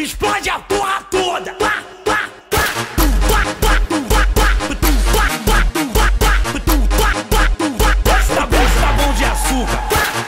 explode a porra toda. Sabão de açúcar.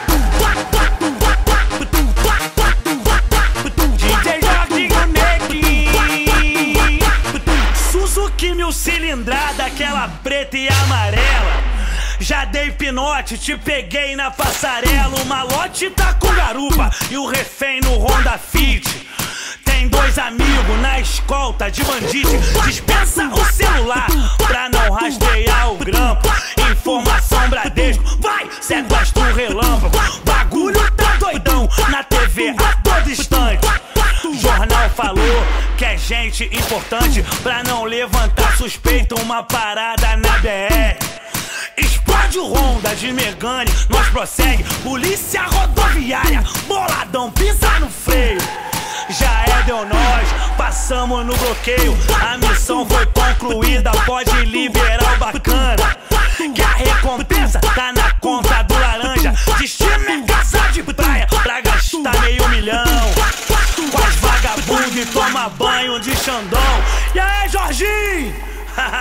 DJ Jorginho Neguinho. Suzuki 1000 cilindrada, aquela preta e amarela. Já dei pinote, te peguei na passarela. O malote tá com garupa e o refém no Honda Fit. Tem dois amigos na escolta de bandite. Dispensa o celular pra não rastrear o grampo. Informação Bradesco, vai, sequestro relâmpago. Bagulho tá doidão na TV a todo instante. Jornal falou que é gente importante pra não levantar suspeita. Uma parada na BR. Explode o Honda de Megane, nós prossegue. Polícia rodoviária, boladão, pisa no freio. Já deu nós, passamos no bloqueio. A missão foi concluída, pode liberar o bacana. Que a recompensa tá na conta do laranja. Destino é casa de praia pra gastar meio milhão. Com as vagabundas e toma banho de Xandão. E aí, Jorginho?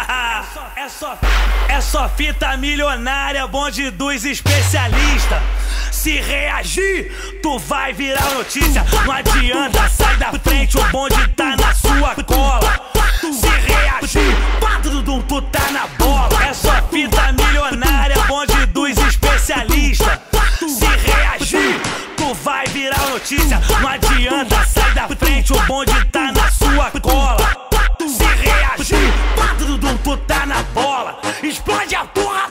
É só fita milionária, bonde dos especialistas. Se reagir, tu vai virar notícia. Não adianta, sai da frente, o bonde tá na sua cola. Se reagir, tu tá na bola. É só fita milionária, bonde dos especialistas. Se reagir, tu vai virar notícia. Não adianta, sai da frente, o bonde tá na sua cola. Se reagir, tu tá na bola. Explode a porra